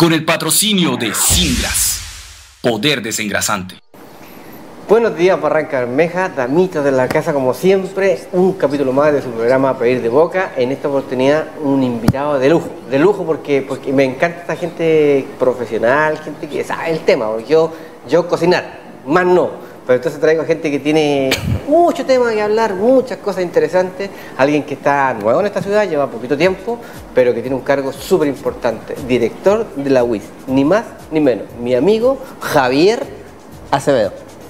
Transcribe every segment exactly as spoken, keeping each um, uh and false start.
con el patrocinio de Singras, poder desengrasante. Buenos días, Barranca Bermeja, damitas de la casa como siempre, un capítulo más de su programa A Pedir de Boca. En esta oportunidad un invitado de lujo, de lujo porque, porque me encanta esta gente profesional, gente que sabe el tema, porque yo, yo cocinar, más no. Pero entonces traigo gente que tiene mucho tema que hablar, muchas cosas interesantes. Alguien que está nuevo en esta ciudad, lleva poquito tiempo, pero que tiene un cargo súper importante. Director de la U I S, ni más ni menos. Mi amigo Javier Acevedo.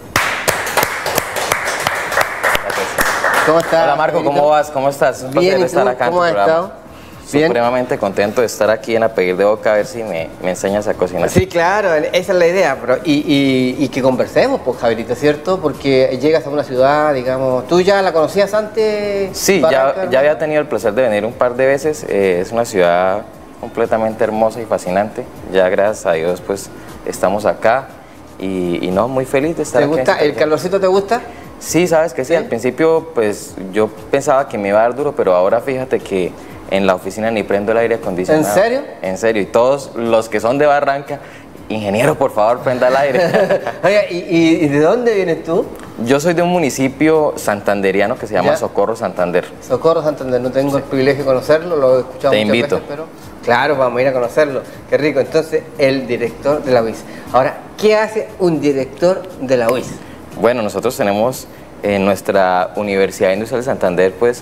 ¿Cómo estás? Hola Marco, ¿cómo vas? ¿Cómo estás? Es un placer estar acá en tu programa. ¿Cómo has estado? Bien. Supremamente contento de estar aquí en A Pedir de Boca, a ver si me, me enseñas a cocinar. Sí, claro, esa es la idea, pero y, y, y que conversemos, pues Javierito, ¿cierto? Porque llegas a una ciudad, digamos, ¿tú ya la conocías antes? Sí, ya, ya había tenido el placer de venir un par de veces, eh, es una ciudad completamente hermosa y fascinante, ya gracias a Dios pues estamos acá y, y no, muy feliz de estar ¿Te aquí. gusta? ¿El calorcito te gusta? Sí, sabes que sí, ¿Sí? Al principio pues yo pensaba que me iba a dar duro, pero ahora fíjate que en la oficina ni prendo el aire acondicionado. ¿En serio? En serio, y todos los que son de Barranca, ingeniero, por favor, prenda el aire. Oye, ¿y, ¿y de dónde vienes tú? Yo soy de un municipio santanderiano que se llama ¿Ya? Socorro Santander. Socorro Santander, no tengo sí. el privilegio de conocerlo, lo he escuchado Te muchas invito. veces, pero claro, vamos a ir a conocerlo. Qué rico. Entonces, el director de la U I S. Ahora, ¿qué hace un director de la U I S? Bueno, nosotros tenemos en nuestra Universidad Industrial de Santander, pues,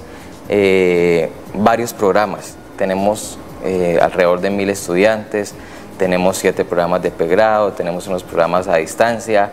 Eh, varios programas. Tenemos eh, alrededor de mil estudiantes, tenemos siete programas de pregrado, tenemos unos programas a distancia,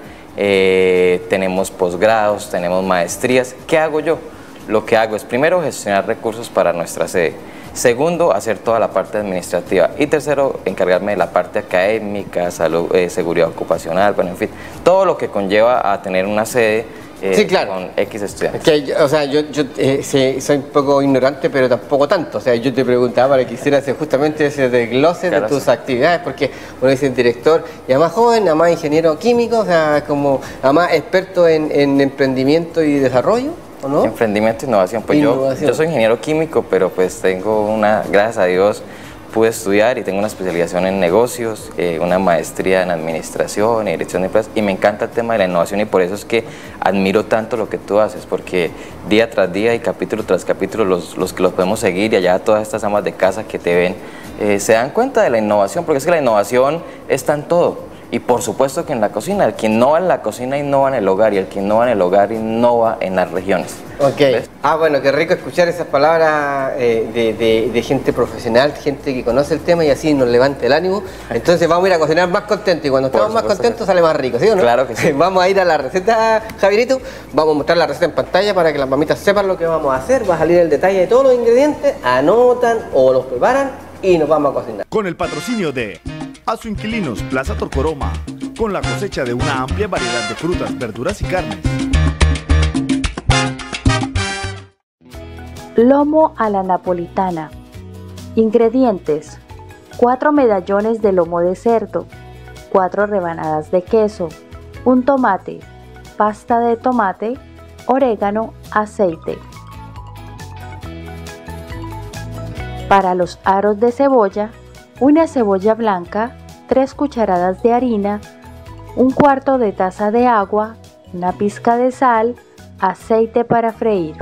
eh, tenemos posgrados, tenemos maestrías. ¿Qué hago yo? Lo que hago es primero gestionar recursos para nuestra sede, segundo hacer toda la parte administrativa y tercero encargarme de la parte académica, salud, eh, seguridad ocupacional, bueno, en fin, todo lo que conlleva a tener una sede Eh, sí, claro. con X estudiantes. Que, o sea, yo, yo eh, soy un poco ignorante, pero tampoco tanto. O sea, yo te preguntaba para que hicieras justamente ese desglose claro, de tus sí. actividades, porque uno dice director, y además joven, además ingeniero químico, o sea, como además experto en, en emprendimiento y desarrollo, ¿o no? Emprendimiento e innovación. Pues innovación. Yo, yo soy ingeniero químico, pero pues tengo una, gracias a Dios, pude estudiar y tengo una especialización en negocios, eh, una maestría en administración y dirección de empresas, y me encanta el tema de la innovación y por eso es que admiro tanto lo que tú haces, porque día tras día y capítulo tras capítulo los, los que los podemos seguir y allá todas estas amas de casa que te ven eh, se dan cuenta de la innovación, porque es que la innovación está en todo. Y por supuesto que en la cocina, el que innova en la cocina innova en el hogar y el que innova en el hogar innova en las regiones. Ok. ¿Ves? Ah, bueno, qué rico escuchar esas palabras eh, de, de, de gente profesional, gente que conoce el tema y así nos levanta el ánimo. Entonces vamos a ir a cocinar más contentos y cuando estamos más contentos sale más rico, ¿sí o no? Claro que sí. Vamos a ir a la receta, Javierito, vamos a mostrar la receta en pantalla para que las mamitas sepan lo que vamos a hacer, va a salir el detalle de todos los ingredientes, anotan o los preparan y nos vamos a cocinar. Con el patrocinio de Aso Inquilinos Plaza Torcoroma, con la cosecha de una amplia variedad de frutas, verduras y carnes. Lomo a la napolitana. Ingredientes: cuatro medallones de lomo de cerdo, cuatro rebanadas de queso, un tomate, pasta de tomate, orégano, aceite. Para los aros de cebolla, una cebolla blanca, tres cucharadas de harina, un cuarto de taza de agua, una pizca de sal, aceite para freír.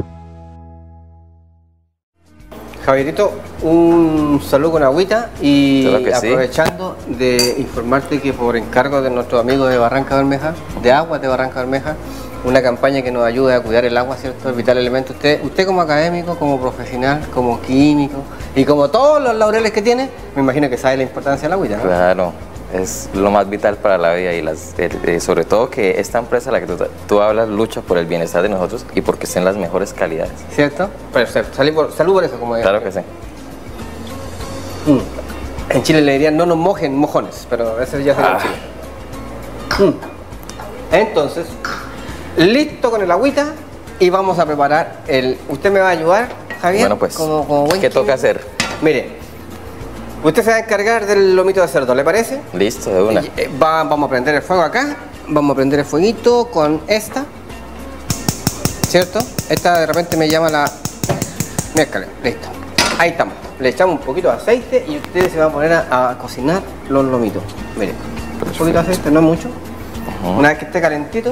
Javierito, un saludo con agüita y claro aprovechando sí. de informarte que por encargo de nuestros amigos de Barranca Bermeja, de Aguas de Barranca Bermeja, una campaña que nos ayude a cuidar el agua, ¿cierto? El vital elemento. Usted, usted como académico, como profesional, como químico y como todos los laureles que tiene, me imagino que sabe la importancia del agua, ¿no? Claro, es lo más vital para la vida y las, eh, sobre todo que esta empresa, la que tú, tú hablas, lucha por el bienestar de nosotros y porque estén las mejores calidades. ¿Cierto? Perfecto. Salud por, salud por eso, como es. Claro que sí. Mm. En Chile le dirían no nos mojen mojones, pero ese ya sería ah. en Chile. Mm. Entonces, listo con el agüita y vamos a preparar el... ¿Usted me va a ayudar, Javier? Bueno, pues, como, como buen ¿qué toca hacer? Mire, usted se va a encargar del lomito de cerdo, ¿le parece? Listo, de una. Y, eh, va, vamos a prender el fuego acá, vamos a prender el fueguito con esta, ¿cierto? Esta de repente me llama la... Mírcale, listo. Ahí estamos. Le echamos un poquito de aceite y ustedes se van a poner a, a cocinar los lomitos. Miren, un poquito de aceite, no mucho. Uh-huh. Una vez que esté calentito,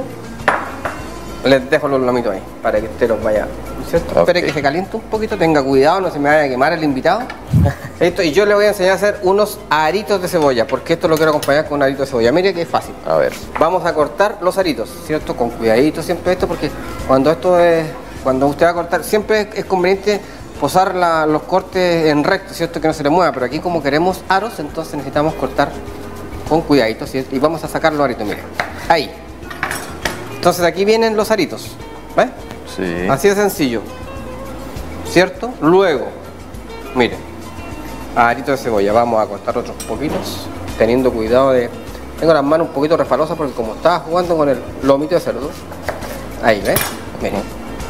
les dejo los lomitos ahí para que usted los vaya, ¿cierto? Okay. Espere que se caliente un poquito, tenga cuidado, no se me vaya a quemar el invitado. Esto, y yo le voy a enseñar a hacer unos aritos de cebolla, porque esto lo quiero acompañar con un arito de cebolla. Mire que es fácil. A ver. Vamos a cortar los aritos, ¿cierto? Con cuidadito siempre esto, porque cuando esto es, cuando usted va a cortar, siempre es, es conveniente posar la, los cortes en recto, ¿cierto? Que no se le mueva, pero aquí como queremos aros, entonces necesitamos cortar con cuidadito, ¿cierto? Y vamos a sacar los aritos, mire. Ahí. Entonces aquí vienen los aritos, ¿ves? Sí. Así de sencillo, ¿cierto? Luego, miren, arito de cebolla, vamos a cortar otros poquitos, teniendo cuidado de... Tengo las manos un poquito refalosas porque como estaba jugando con el lomito de cerdo. Ahí, ¿ves? Miren.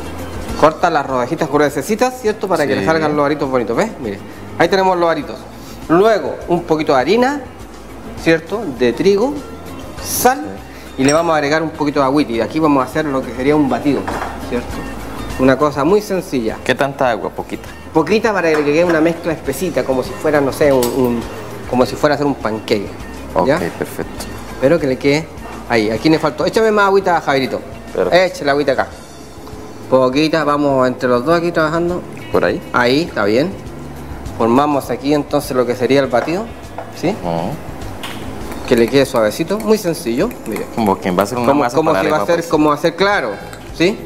Corta las rodajitas gruesecitas, ¿cierto? Para sí. que le salgan los aritos bonitos, ¿ves? Miren, ahí tenemos los aritos. Luego, un poquito de harina, ¿cierto? De trigo, sal, y le vamos a agregar un poquito de agüita. Y aquí vamos a hacer lo que sería un batido, ¿cierto? Una cosa muy sencilla. ¿Qué tanta agua? Poquita. Poquita para que quede una mezcla espesita, como si fuera, no sé, un, un como si fuera a hacer un panqueque. ¿Ya? Ok, perfecto. Pero que le quede ahí. Aquí me faltó. Échame más agüita, Javierito. Échale la agüita acá. Poquita, vamos entre los dos aquí trabajando. ¿Por ahí? Ahí, está bien. Formamos aquí entonces lo que sería el batido, ¿sí? Uh-huh. Que le quede suavecito, muy sencillo. Mire. Como quien va a hacer una como, masa como para que va a hacer, pues. como hacer claro, ¿sí?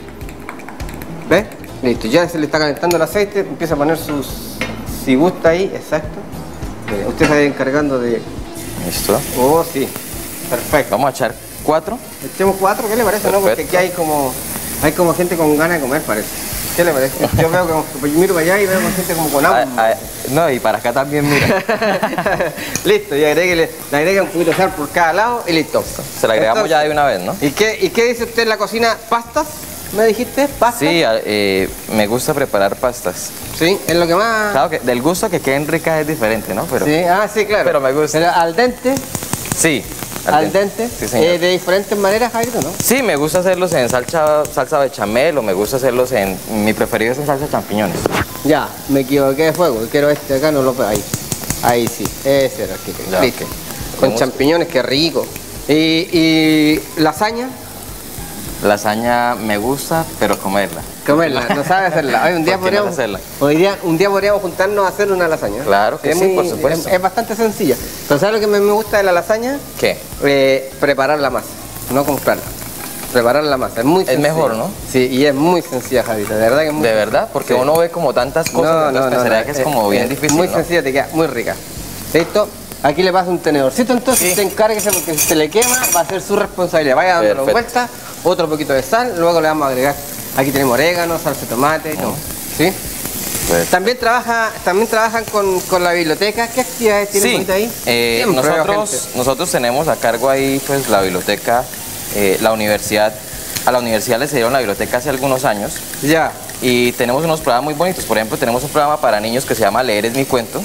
¿Ves? Listo, ya se le está calentando el aceite, empieza a poner sus... Si gusta ahí, exacto. Mire, usted se va encargando de... ¿Listo? Oh, sí. Perfecto. Vamos a echar cuatro. Echemos cuatro, ¿qué le parece? Perfecto. No, porque aquí hay como... Hay como gente con ganas de comer, parece. ¿Qué le parece? Yo veo que yo miro para allá y veo gente como con hambre. Ah, ah, no, y para acá también, mira. Listo, y agréguele, le agrega un poquito de sal por cada lado y listo. Se la agregamos entonces, ya de una vez, ¿no? ¿Y qué, ¿Y qué dice usted en la cocina? ¿Pastas? ¿Me dijiste? ¿Pastas? Sí, eh, me gusta preparar pastas. Sí, es lo que más... Claro que del gusto que queden ricas es diferente, ¿no? Pero, sí, ah, sí, claro. Pero me gusta. Pero al dente... Sí. Al, al dente, dente. Sí, eh, de diferentes maneras, Jairo, ¿no? Sí, me gusta hacerlos en salsa, salsa bechamel o me gusta hacerlos en... Mi preferido es en salsa de champiñones. Ya, me equivoqué de fuego, quiero este acá, no lo... Ahí, ahí sí, ese era el que quería. Listo. Con champiñones, qué rico. ¿Y, y lasaña? Lasaña me gusta, pero comerla. Comerla, no sabe hacerla. Hoy, un día podríamos, hacerla? Hoy día, un día podríamos juntarnos a hacer una lasaña. Claro que es sí, muy, por supuesto. Es, es bastante sencilla. Pero ¿sabes lo que me, me gusta de la lasaña? ¿Qué? Eh, preparar la masa, no comprarla. Preparar la masa, es muy sencilla. Es mejor, ¿no? Sí, y es muy sencilla, Javita, de verdad que es muy ¿De verdad? Porque sí. Uno ve como tantas cosas, no, no, no, pensaría no, que es, es como bien difícil, muy ¿no? sencilla, te queda muy rica. ¿Listo? Aquí le pasa un tenedorcito, entonces sí. usted encárguese porque si se le quema va a ser su responsabilidad. Vaya dándolo vuelta, otro poquito de sal, luego le vamos a agregar, aquí tenemos orégano, salsa de tomate, oh. no. ¿Sí? Pues. También trabaja, también trabajan con, con la biblioteca. ¿Qué actividades tienen sí. ahí? Eh, nosotros, nosotros tenemos a cargo ahí pues la biblioteca, eh, la universidad. A la universidad les dieron la biblioteca hace algunos años. Ya. Y tenemos unos programas muy bonitos. Por ejemplo, tenemos un programa para niños que se llama Leer es mi cuento.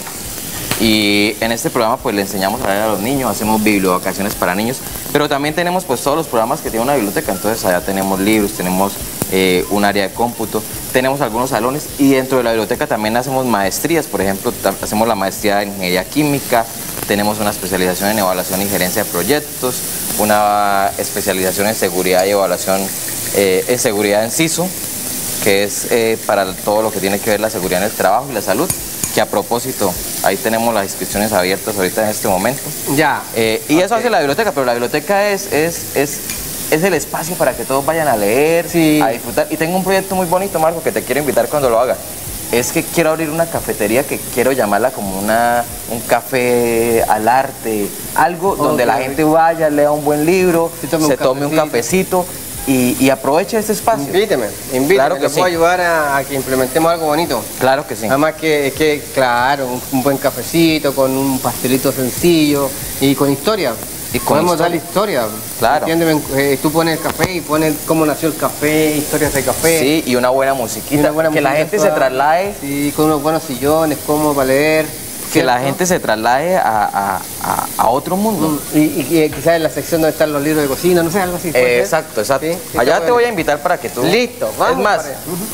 Y en este programa pues le enseñamos a leer a los niños, hacemos bibliovacaciones para niños, pero también tenemos pues todos los programas que tiene una biblioteca, entonces allá tenemos libros, tenemos eh, un área de cómputo, tenemos algunos salones y dentro de la biblioteca también hacemos maestrías, por ejemplo, hacemos la maestría en ingeniería química, tenemos una especialización en evaluación y gerencia de proyectos, una especialización en seguridad y evaluación eh, en seguridad en CISO, que es eh, para todo lo que tiene que ver la seguridad en el trabajo y la salud. Que a propósito, ahí tenemos las inscripciones abiertas ahorita en este momento. Ya. Eh, y okay. Eso hace la biblioteca, pero la biblioteca es, es, es, es el espacio para que todos vayan a leer, sí. a disfrutar. Y tengo un proyecto muy bonito, Marco, que te quiero invitar cuando lo haga. Es que quiero abrir una cafetería que quiero llamarla como una, un café al arte, algo okay. donde la gente vaya, lea un buen libro, sí, tome se un tome un cafecito. Y, y aproveche este espacio. Invíteme, invíteme, claro que le sí. puedo ayudar a, a que implementemos algo bonito. Claro que sí. Además que, que claro, un, un buen cafecito, con un pastelito sencillo y con historia. Y con podemos dar historia. Claro. Entiéndeme, eh, tú pones el café y pones cómo nació el café, historias de café. Sí, y una buena musiquita. Una buena que musiquita la gente suave. Se traslade. Sí, con unos buenos sillones, cómodo para leer. Que la gente se traslade a, a, a, a otro mundo. Mm, y, y, y quizás en la sección donde están los libros de cocina, no sé, algo así. Eh, exacto, exacto. ¿Sí? Allá te voy a invitar para que tú... Listo, vamos. Es más,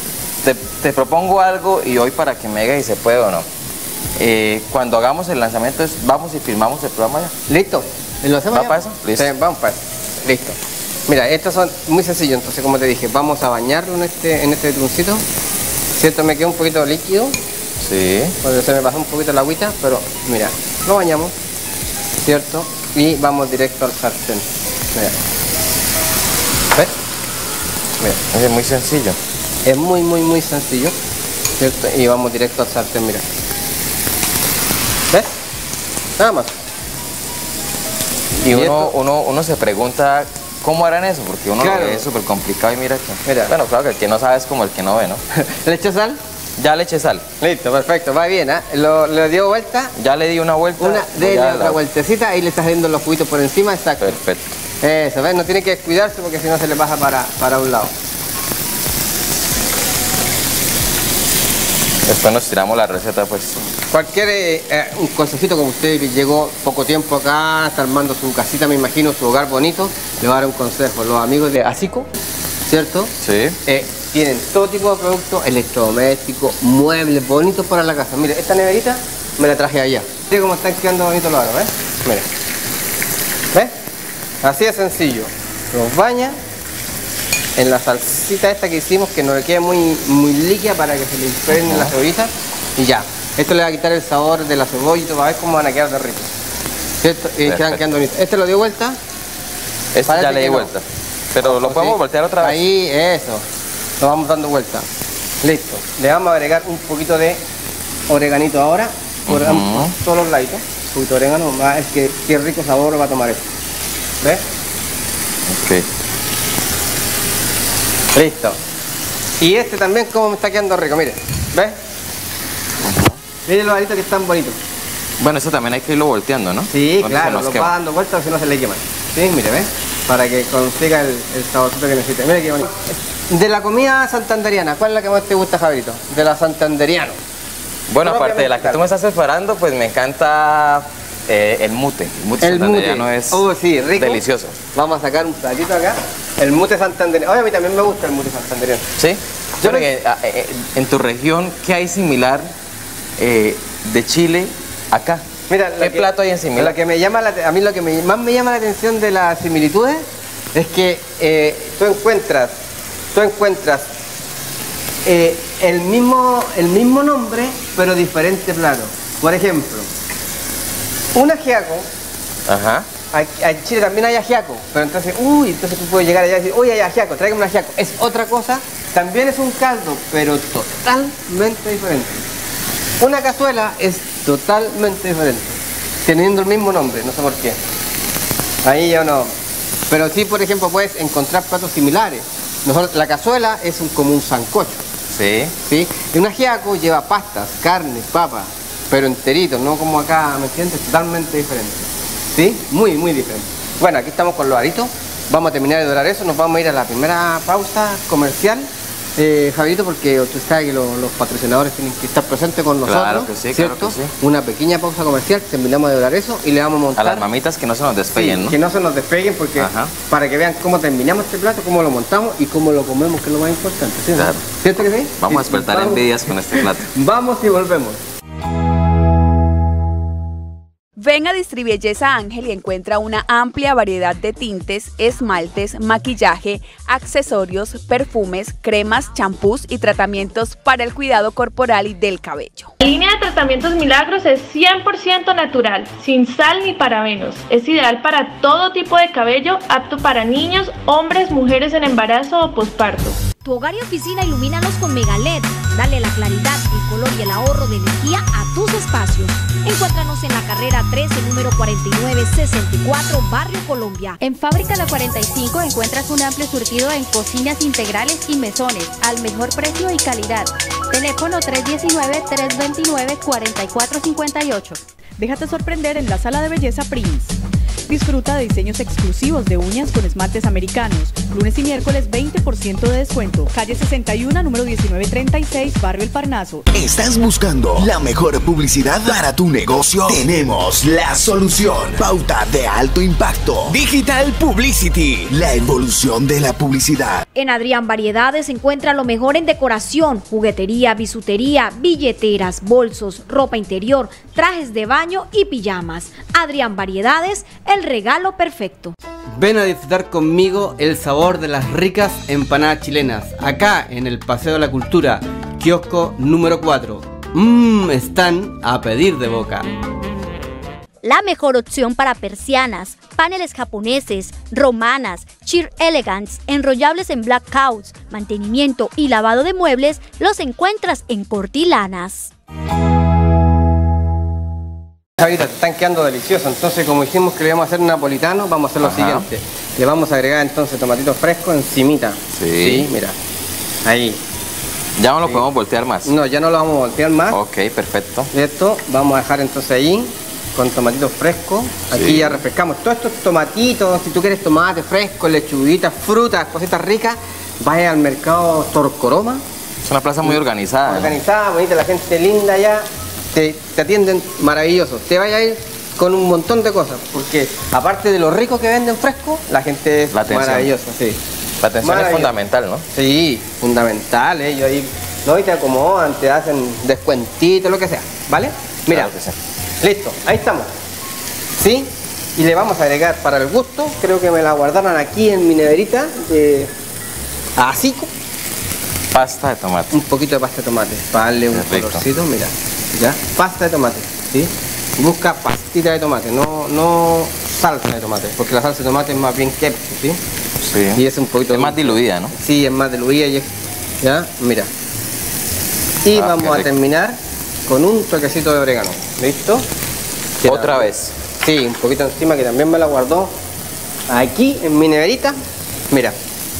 te, te propongo algo y hoy para que me digas si se puede o no. Eh, cuando hagamos el lanzamiento, es, vamos y filmamos el programa ya. ¿Listo? ¿Lo hacemos ¿Va ya? para eso? Listo. Sí, vamos para eso. Listo. Mira, estos son muy sencillos, entonces como te dije, vamos a bañarlo en este, en este tuncito. ¿Cierto? Me queda un poquito líquido. Sí. Porque se me pasó un poquito la agüita, pero mira, lo bañamos, ¿cierto? Y vamos directo al sartén. Mira. ¿Ves? Mira. Es muy sencillo. Es muy, muy, muy sencillo, ¿cierto? Y vamos directo al sartén, mira. ¿Ves? Nada más. Y, Y uno, esto- uno, uno se pregunta cómo harán eso, porque uno Claro. lo ve súper complicado y mira que... Mira. Bueno, claro que el que no sabe es como el que no ve, ¿no? ¿Le echo sal? Ya le eché sal. Listo, perfecto, va bien, ¿eh? Lo, le dio vuelta, Ya le di una vuelta. una, voy de a otra la- vueltecita, ahí le está saliendo los juguitos por encima, exacto. Perfecto. Eso, ¿ves? No tiene que descuidarse porque si no se le pasa para, para un lado. Después nos tiramos la receta, pues. Cualquier eh, eh, un consejito como usted que llegó poco tiempo acá, está armando su casita, me imagino, su hogar bonito, le va a dar un consejo. Los amigos de Asico, ¿cierto? Sí. Eh, tienen todo tipo de productos electrodomésticos, muebles bonitos para la casa. Mire, esta neverita me la traje allá. Mire cómo están quedando bonitos los aros, ¿ves? Mira. ¿Ves? Así de sencillo. Los baña en la salsita esta que hicimos, que no le quede muy, muy líquida para que se le impregne la cebollita. Y ya. Esto le va a quitar el sabor de la cebolla y todo, va a ver cómo van a quedar de ricos. ¿Cierto? Y quedan Perfecto. quedando bonitos. Este lo dio vuelta. Este Parece ya le di que no. vuelta. Pero lo ¿O podemos sí? voltear otra vez. Ahí, eso. Lo vamos dando vuelta. Listo. Le vamos a agregar un poquito de oreganito ahora. Por Ujú. ambos- todos los laditos. Un poquito de orégano. Va, es que qué rico sabor va a tomar esto. ¿Ves? Ok. Listo. Y este también como me está quedando rico, mire. ¿Ves? Miren los aritos que están bonitos. Bueno, eso también hay que irlo volteando, ¿no? Sí, Cuando se claro, nos lo quema. va dando vueltas si no se le queman. Sí, mire, ¿ves? Para que consiga el, el saborcito que necesite. Mire qué bonito. De la comida santanderiana, ¿cuál es la que más te gusta, Javierito? De la santanderiana. Bueno, aparte de la que tú me Propiamente estás preparando, pues me encanta eh, el mute. El mute El mute. santandereano es Oh, sí, rico. delicioso. Vamos a sacar un platito acá. El mute santanderiano. Oye, a mí también me gusta el mute santanderiano. ¿Sí? Yo Bueno, no- eh, eh, en tu región, ¿qué hay similar eh, de Chile acá? Mira, lo ¿Qué que- plato hay en similar? Lo que me llama la- a mí lo que me- más me llama la atención de las similitudes es que eh, tú encuentras, tú encuentras eh, el mismo, el mismo nombre, pero diferente plato. Por ejemplo, un ajiaco. Ajá. Aquí- En Chile también hay ajiaco, pero entonces, uy, entonces tú puedes llegar allá y decir, uy, hay ajiaco, tráigame un ajiaco. Es otra cosa, también es un caldo, pero totalmente diferente. Una cazuela es totalmente diferente, teniendo el mismo nombre, no sé por qué. Ahí yo no. Pero sí, por ejemplo, puedes encontrar platos similares. Nosotros, la cazuela es un, como un sancocho, Sí. ¿sí? Y un ajiaco lleva pastas, carne, papas, pero enteritos, no como acá, ¿me entiendes? Totalmente diferente. ¿Sí? Muy, muy diferente. Bueno, aquí estamos con los aritos. Vamos a terminar de dorar eso. Nos vamos a ir a la primera pausa comercial, eh, Javierito, porque tú sabes que lo- los patrocinadores tienen que estar presentes con nosotros. Claro que sí, claro ¿cierto? que sí. Una pequeña pausa comercial, terminamos de dorar eso y le vamos a A montar. las mamitas que no se nos despeguen, Sí, ¿no? que no se nos despeguen porque Ajá. para que vean cómo terminamos este plato, cómo lo montamos y cómo lo comemos, que es lo más importante. ¿Sí? Claro. ¿Cierto que sí? Vamos a Sí, despertar vamos- envidias con este plato. Vamos y volvemos. Ven a Distribelleza Ángel y encuentra una amplia variedad de tintes, esmaltes, maquillaje, accesorios, perfumes, cremas, champús y tratamientos para el cuidado corporal y del cabello. La línea de tratamientos Milagros es cien por ciento natural, sin sal ni parabenos. Es ideal para todo tipo de cabello, apto para niños, hombres, mujeres en embarazo o posparto. Tu hogar y oficina ilumínalos con Mega L E D. Dale la claridad, el color y el ahorro de energía a tus espacios. Encuéntranos en la carrera trece, número cuarenta y nueve sesenta y cuatro, Barrio Colombia. En Fábrica La cuarenta y cinco encuentras un amplio surtido en cocinas integrales y mesones al mejor precio y calidad. Teléfono tres diecinueve, tres veintinueve, cuarenta y cuatro cincuenta y ocho. Déjate sorprender en la sala de belleza Prince. Disfruta de diseños exclusivos de uñas con esmaltes americanos. Lunes y miércoles veinte por ciento de descuento. Calle sesenta y uno, número diecinueve treinta y seis, Barrio El Parnaso. ¿Estás buscando la mejor publicidad para tu negocio? Tenemos la solución. Pauta de alto impacto. Digital Publicity. La evolución de la publicidad. En Adrián Variedades se encuentra lo mejor en decoración, juguetería, bisutería, billeteras, bolsos, ropa interior, trajes de baño y pijamas. Adrián Variedades, el regalo perfecto. Ven a disfrutar conmigo el sabor de las ricas empanadas chilenas, acá en el Paseo de la Cultura, kiosco número cuatro. Mmm, están a pedir de boca. La mejor opción para persianas, paneles japoneses, romanas, sheer elegance, enrollables en black couch, mantenimiento y lavado de muebles los encuentras en Cortilanas. Javita, te están quedando deliciosos, entonces como dijimos que le íbamos a hacer un napolitano, vamos a hacer lo Ajá. siguiente. Le vamos a agregar entonces tomatitos frescos encimita. Sí. Sí, mira. Ahí. Ya no lo Sí. podemos voltear más. No, ya no lo vamos a voltear más. Ok, perfecto. Esto vamos a dejar entonces ahí con tomatitos frescos. Aquí Sí. ya refrescamos todos estos tomatitos. Si tú quieres tomate fresco, lechuguitas, frutas, cositas ricas, vaya al mercado Torcoroma. Es una plaza muy organizada. ¿no? Organizada, bonita, la gente linda allá. Te, te atienden maravilloso. Te vaya a ir con un montón de cosas. Porque aparte de lo rico que venden fresco, la gente es La atención. maravillosa. Sí. La atención es Maravilloso. fundamental, ¿no? Sí, fundamental. Ellos ahí no, y te acomodan, te hacen descuentito, lo que sea. ¿Vale? Mira. Claro que sí. Listo, ahí estamos. ¿Sí? Y le vamos a agregar para el gusto, creo que me la guardaron aquí en mi neverita de así, Pasta de tomate. un poquito de pasta de tomate, para darle un Qué rico. colorcito, mira, ya, pasta de tomate, ¿sí? Busca pastita de tomate, no, no salsa de tomate, porque la salsa de tomate es más bien ketchup, ¿sí? Sí. Y es un poquito Es más diluida, ¿no? Sí, es más diluida y es, ya, mira. Y Ah, vamos qué a rico. terminar con un toquecito de orégano, ¿listo? Otra vez. Sí, un poquito encima que también me la guardó aquí en mi neverita. Mira,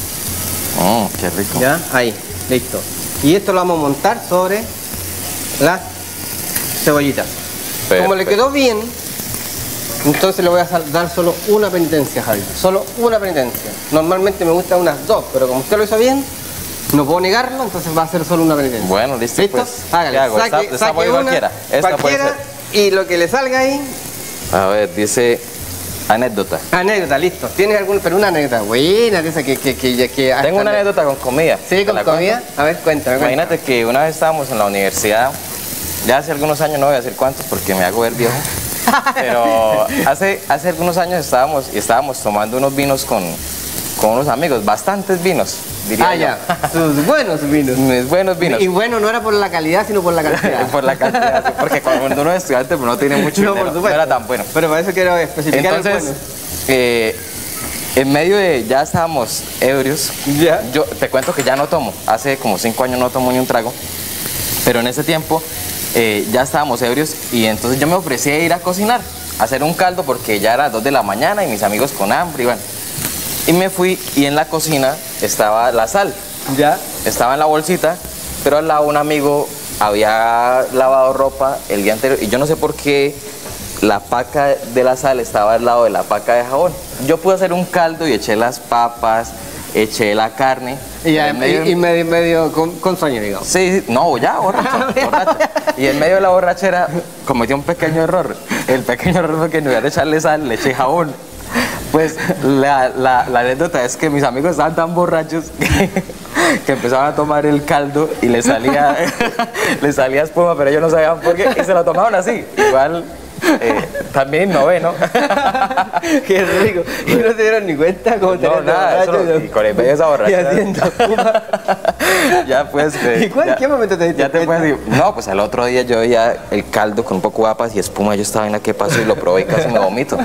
Mmm, qué rico. ya, ahí, listo. Y esto lo vamos a montar sobre las cebollitas. Como le quedó bien, entonces le voy a sal- dar solo una penitencia, Javi. Solo una penitencia. Normalmente me gustan unas dos, pero como usted lo hizo bien, no puedo negarlo, entonces va a ser solo una penitencia. Bueno, listo, ¿Listo? pues. Hágale, ¿Qué hago? saque, Esta- esta saque puede una, cualquiera. Esta puede cualquiera, y lo que le salga ahí, A ver, dice anécdota. anécdota, listo. ¿Tienes alguna, pero una anécdota buena de esa que... que, que, que Tengo una anécdota con comida. Sí, ¿Te con la comida. cuento? A ver, cuéntame, cuéntame. Imagínate que una vez estábamos en la universidad, ya hace algunos años, no voy a decir cuántos porque me hago ver viejo, pero hace, hace algunos años estábamos y estábamos tomando unos vinos con, con unos amigos, bastantes vinos, diría Ah, yo. ya. Sus buenos vinos. Mis buenos vinos. Y bueno, no era por la calidad, sino por la cantidad. Por la cantidad, sí, porque cuando uno es estudiante pues no tiene mucho No, dinero, por supuesto. no era tan bueno. Pero para eso quiero especificar el Entonces, bueno. eh, en medio de ya estábamos ebrios, Ya. yo te cuento que ya no tomo, hace como cinco años no tomo ni un trago, pero en ese tiempo eh, ya estábamos ebrios y entonces yo me ofrecí a ir a cocinar, a hacer un caldo porque ya era dos de la mañana y mis amigos con hambre y bueno. Y me fui y en la cocina estaba la sal, Ya. estaba en la bolsita, pero al lado un amigo había lavado ropa el día anterior y yo no sé por qué la paca de la sal estaba al lado de la paca de jabón. Yo pude hacer un caldo y eché las papas, eché la carne. Y, ya, en medio- y, y medio, medio con, con sueño, digamos. Sí, sí, no, ya, borracho, borracho. Y en medio de la borrachera cometí un pequeño error. El pequeño error fue que en lugar de echarle sal, le eché jabón. Pues la, la, la anécdota es que mis amigos estaban tan borrachos que, que empezaban a tomar el caldo y les salía, les salía espuma, pero ellos no sabían por qué y se lo tomaban así. Igual eh, también innové, ¿no? Qué rico. Y no se dieron ni cuenta cómo No, tener nada, eso, y con el medio de esa Y borrachera. haciendo espuma. Ya pues. eh, ¿Y cuál- ya- qué momento te diste Ya te cuenta? puedes decir. No, pues al otro día yo veía el caldo con un poco de papas y espuma. Yo estaba en la que pasó y lo probé y casi me vomito.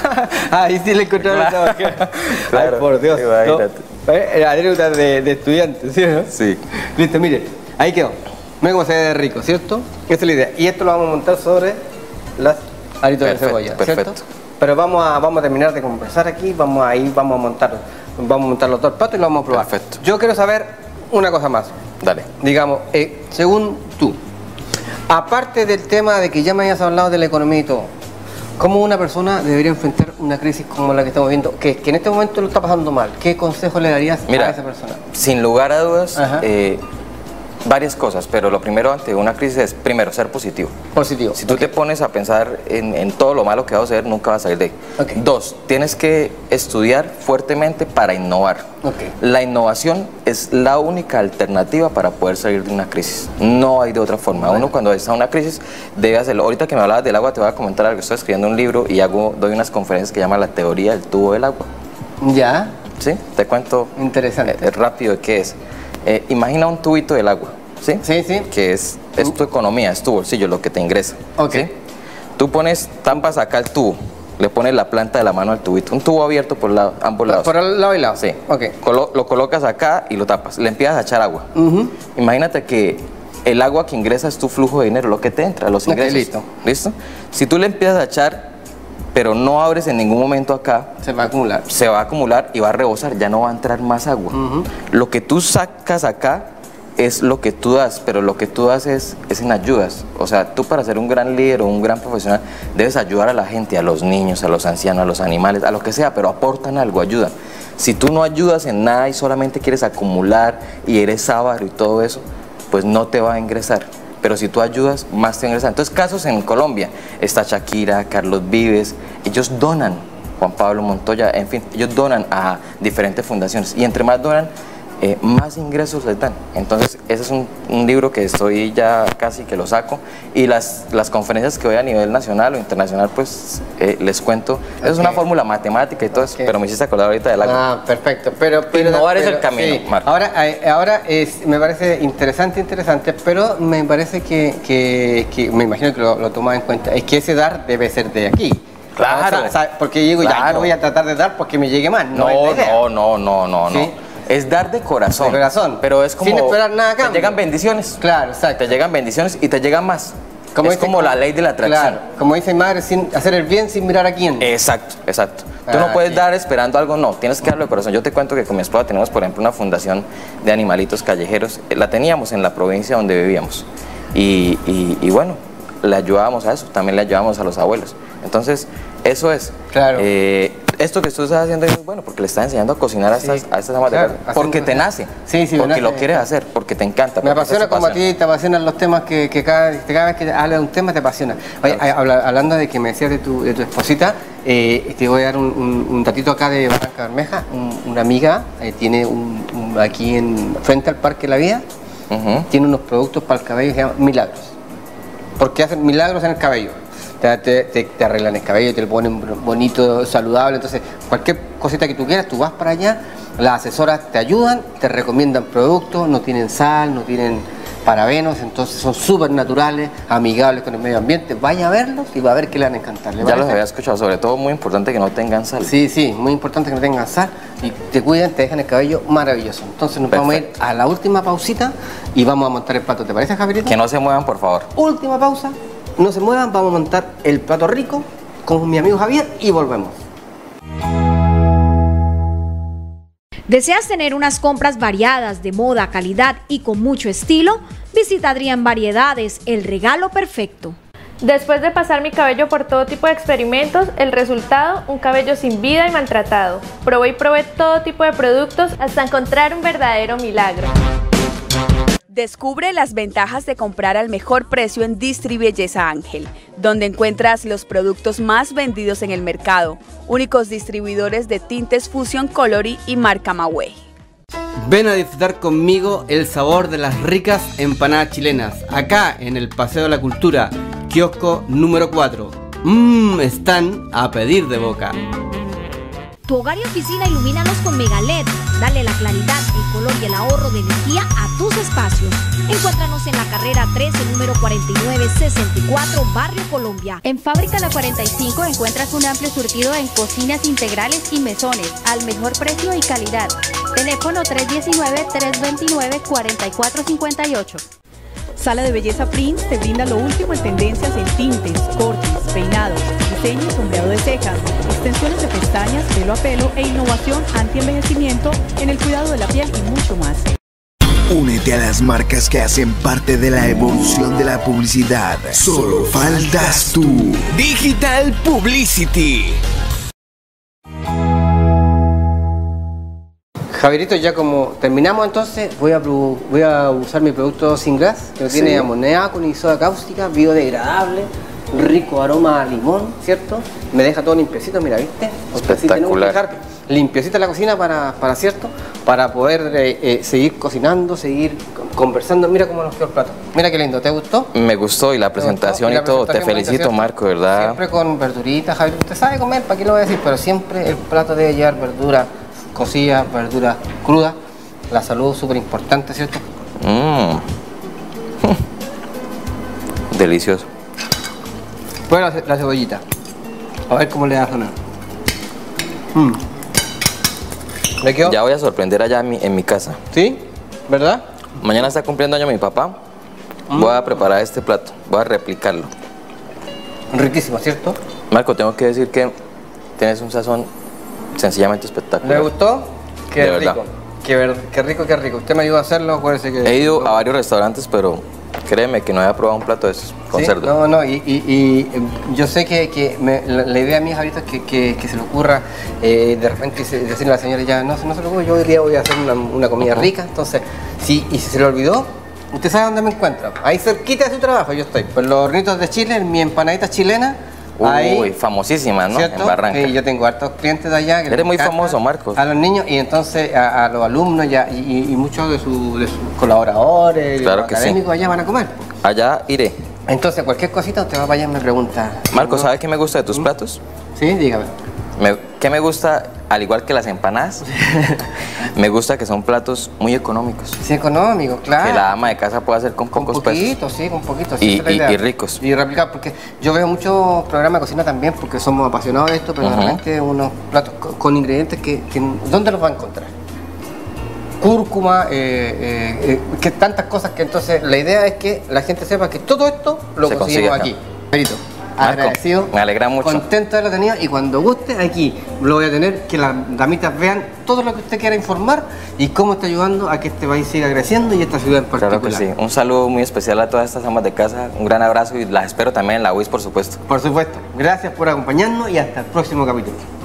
Ahí sí le encontraron esa bajada. Claro, Ay, por Dios. imagínate. No, eh, anécdota de, de estudiante, ¿sí o no? Sí. Listo, mire, ahí quedó. Mira cómo se ve de rico, ¿cierto? Esa es la idea. Y esto lo vamos a montar sobre las aritos de Perfecto, cebolla, ¿cierto? perfecto. Pero vamos a, vamos a terminar de conversar aquí, vamos a ir, vamos a montar, vamos a montar los dos platos y lo vamos a probar. Perfecto. Yo quiero saber una cosa más. Dale. Digamos, eh, según tú, aparte del tema de que ya me hayas hablado de la economía y todo, ¿cómo una persona debería enfrentar una crisis como la que estamos viendo, que, que en este momento lo está pasando mal? ¿Qué consejo le darías Mira, a esa persona? sin lugar a dudas, Ajá. eh, Varias cosas, pero lo primero ante una crisis es, primero, ser positivo. Positivo. Si tú okay. te pones a pensar en, en todo lo malo que vas a hacer, nunca vas a salir de ahí. Okay. Dos, tienes que estudiar fuertemente para innovar. Okay. La innovación es la única alternativa para poder salir de una crisis. No hay de otra forma. Bueno. Uno cuando está en una crisis debe hacerlo. Ahorita que me hablabas del agua, te voy a comentar algo. Estoy escribiendo un libro y hago, doy unas conferencias que llaman la teoría del tubo del agua. ¿Ya? Sí, te cuento Interesante. Eh, rápido qué es. Eh, imagina un tubito del agua, ¿sí? Sí, sí. Que es, es tu economía, es tu bolsillo, lo que te ingresa. Ok. ¿Sí? Tú pones, tampas acá el tubo, le pones la planta de la mano al tubito, un tubo abierto por lado, ambos lados. Por el lado y lado. Sí. Ok. Colo lo colocas acá y lo tapas, le empiezas a echar agua. Uh-huh. Imagínate que el agua que ingresa es tu flujo de dinero, lo que te entra, los ingresos. Okay, listo. ¿Listo? Si tú le empiezas a echar, pero no abres en ningún momento acá, se va a acumular. Se va a acumular y va a rebosar, ya no va a entrar más agua. Uh-huh. Lo que tú sacas acá es lo que tú das, pero lo que tú das es, es en ayudas. O sea, tú para ser un gran líder o un gran profesional debes ayudar a la gente, a los niños, a los ancianos, a los animales, a lo que sea, pero aportan algo, ayudan. Si tú no ayudas en nada y solamente quieres acumular y eres avaro y todo eso, pues no te va a ingresar. Pero si tú ayudas, más te ingresa. Entonces, casos en Colombia, está Shakira, Carlos Vives, ellos donan, Juan Pablo Montoya, en fin, ellos donan a diferentes fundaciones y entre más donan, eh, más ingresos les dan. Entonces, ese es un, un libro que estoy ya casi que lo saco y las, las conferencias que voy a nivel nacional o internacional, pues eh, les cuento. Okay. Es una fórmula matemática y todo eso, okay. pero me hiciste acordar ahorita del agua. Ah, perfecto. Pero, pero innovar pero, es el camino, sí. Ahora, ahora es, me parece interesante, interesante, pero me parece que, que, que me imagino que lo, lo tomas en cuenta, es que ese dar debe ser de aquí. Claro. O sea, porque digo, claro. ya, yo voy a tratar de dar porque me llegue más. No, no, no, no, no, no, ¿sí? no. Es dar de corazón. De corazón. Pero es como... sin esperar nada acá. Te llegan bendiciones. Claro, exacto. Te llegan bendiciones y te llegan más. Como es dice, como la ley de la atracción. Claro, como dice mi madre, sin hacer el bien sin mirar a quién. Exacto, exacto. Tú ah, no puedes sí. dar esperando algo, no. Tienes que darlo de corazón. Yo te cuento que con mi esposa tenemos, por ejemplo, una fundación de animalitos callejeros. La teníamos en la provincia donde vivíamos. Y, y, y bueno, le ayudábamos a eso. También le ayudábamos a los abuelos. Entonces, eso es. Claro. Eh, esto que tú estás haciendo es muy bueno porque le estás enseñando a cocinar a, sí, estas, a estas amas claro, de casa. Porque te nace. Sí, sí, porque nace. Lo quieres hacer, porque te encanta. Me apasiona como a ti, te apasionan los temas que, que cada, cada vez que hablas de un tema te apasiona. Oye, claro. habla, hablando de que me decías de tu, de tu esposita, eh, te voy a dar un, un, un datito acá de Barranca Bermeja. Un, una amiga eh, tiene un, un, aquí en frente al Parque La Vida, uh-huh. tiene unos productos para el cabello que se llaman Milagros. Porque hacen milagros en el cabello. Te, te, te arreglan el cabello, te lo ponen bonito, saludable. Entonces, cualquier cosita que tú quieras, tú vas para allá, las asesoras te ayudan, te recomiendan productos, no tienen sal, no tienen parabenos, entonces son súper naturales, amigables con el medio ambiente. Vaya a verlos y va a ver que le van a encantar. ¿Le ya los había escuchado, sobre todo muy importante que no tengan sal. Sí, sí, muy importante que no tengan sal y te cuidan, te dejan el cabello maravilloso. Entonces nos Perfecto. Vamos a ir a la última pausita y vamos a montar el plato. ¿Te parece, Javierito? Que no se muevan, por favor. Última pausa. No se muevan, vamos a montar el plato rico con mi amigo Javier y volvemos. ¿Deseas tener unas compras variadas, de moda, calidad y con mucho estilo? Visita Adrián Variedades, el regalo perfecto. Después de pasar mi cabello por todo tipo de experimentos, el resultado, un cabello sin vida y maltratado. Probé y probé todo tipo de productos hasta encontrar un verdadero milagro. Descubre las ventajas de comprar al mejor precio en Distribelleza Ángel, donde encuentras los productos más vendidos en el mercado, únicos distribuidores de tintes Fusion Colory y marca Mawey. Ven a disfrutar conmigo el sabor de las ricas empanadas chilenas, acá en el Paseo de la Cultura, kiosco número cuatro. Mmm, están a pedir de boca. Tu hogar y oficina ilumínalos con Mega L E D. Dale la claridad, el color y el ahorro de energía a tus espacios. Encuéntranos en la carrera trece, número cuarenta y nueve sesenta y cuatro, Barrio Colombia. En Fábrica La cuarenta y cinco encuentras un amplio surtido en cocinas integrales y mesones, al mejor precio y calidad. Teléfono tres uno nueve, tres dos nueve, cuatro cuatro cinco ocho. Sala de Belleza Prince te brinda lo último en tendencias en tintes, cortes, peinados, diseño y sombreado de cejas, extensiones de pestañas, pelo a pelo e innovación anti-envejecimiento en el cuidado de la piel y mucho más. Únete a las marcas que hacen parte de la evolución de la publicidad. Solo faltas tú. Digital Publicity. Javierito, ya como terminamos entonces, voy a, voy a usar mi producto sin gras, que Sí. tiene amoníaco ni soda cáustica, biodegradable, rico aroma a limón, ¿cierto? Me deja todo limpiecito, mira, ¿viste? Porque así tenemos que dejar limpiecita la cocina para, para ¿cierto? Para poder eh, eh, seguir cocinando, seguir conversando. Mira cómo nos quedó el plato. Mira qué lindo, ¿te gustó? Me gustó y la presentación y, la todo. Te presentación felicito, bonita, Marco, ¿verdad? Siempre con verduritas, Javier. Usted sabe comer, ¿para qué lo voy a decir? Pero siempre el plato debe llevar verdura cocida, verdura cruda. La salud es súper importante, ¿cierto? Mmm. Delicioso. Bueno, la, la cebollita. A ver cómo le da a sonar. Mm. ¿Me quedó? Ya voy a sorprender allá en mi, en mi casa. ¿Sí? ¿Verdad? Mañana está cumpliendo año mi papá. Mm. Voy a preparar este plato. Voy a replicarlo. Riquísimo, ¿cierto? Marco, tengo que decir que tienes un sazón sencillamente espectacular. ¿Le gustó? Qué De rico. verdad. Qué, ver, qué rico, qué rico. Usted me ayuda a hacerlo, acuérdese que... He ido a varios restaurantes, pero créeme que no había probado un plato de esos con ¿Sí? cerdo. No, no, y, y, y yo sé que, que me, la, la idea mía, Javito, es que, que, que se le ocurra eh, de repente se- decirle a la señora, ya no, no se le ocurre, yo hoy día voy a hacer una, una comida Ujú. rica, entonces, sí, y si se le olvidó, usted sabe dónde me encuentra. Ahí cerquita de su trabajo yo estoy, por los hornitos de Chile, en mi empanadita chilena. Uy, Ahí, famosísima, ¿no? ¿cierto? En Barranca. Sí, yo tengo hartos clientes de allá. Que Eres les muy encanta famoso, Marcos. A los niños y entonces a, a los alumnos ya, y, y- y muchos de, su- de sus colaboradores, Claro los que sí. académicos allá van a comer. Allá iré. Entonces, cualquier cosita usted va para allá y me pregunta. Marco, ¿no? ¿sabes qué me gusta de tus platos? Sí, dígame. Me- ¿Qué me gusta, al igual que las empanadas? Me gusta que son platos muy económicos. Sí, económico, claro. Que la ama de casa puede hacer con Con pocos pesos. poquito, sí, con poquito. Y- sí, esa es la y- idea. y ricos. Y replicar, porque yo veo muchos programas de cocina también, porque somos apasionados de esto, pero Ujú. de repente unos platos con, con ingredientes que, que- ¿dónde los va a encontrar? Cúrcuma, eh, eh, eh, que tantas cosas que entonces la idea es que la gente sepa que todo esto lo Se conseguimos consigue aquí. acá. Perito, Marco, agradecido. me alegra mucho. Contento de haberlo tenido y cuando guste aquí lo voy a tener, que las damitas vean todo lo que usted quiera informar y cómo está ayudando a que este país siga creciendo y esta ciudad en particular. Claro que sí. Un saludo muy especial a todas estas amas de casa. Un gran abrazo y las espero también en la U I S, por supuesto. Por supuesto. Gracias por acompañarnos y hasta el próximo capítulo.